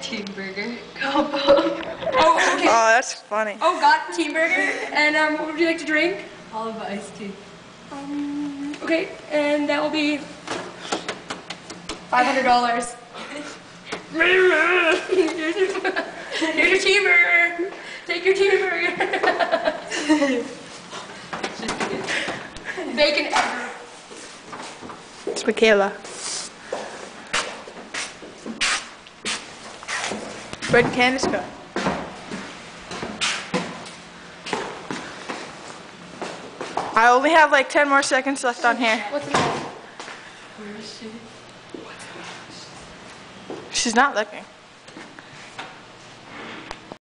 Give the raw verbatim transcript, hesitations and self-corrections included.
Cheeseburger. Combo. Oh, okay. Oh, that's funny. Oh, got tea burger. And um, what would you like to drink? Olive iced tea. Um, okay, and that will be five hundred dollars. Here's your, here's your cheeseburger. Take your cheeseburger. Bacon ever. It's Michaela. Where'd Candace go? I only have like ten more seconds left on here. What's in there? Where is she? She's not looking.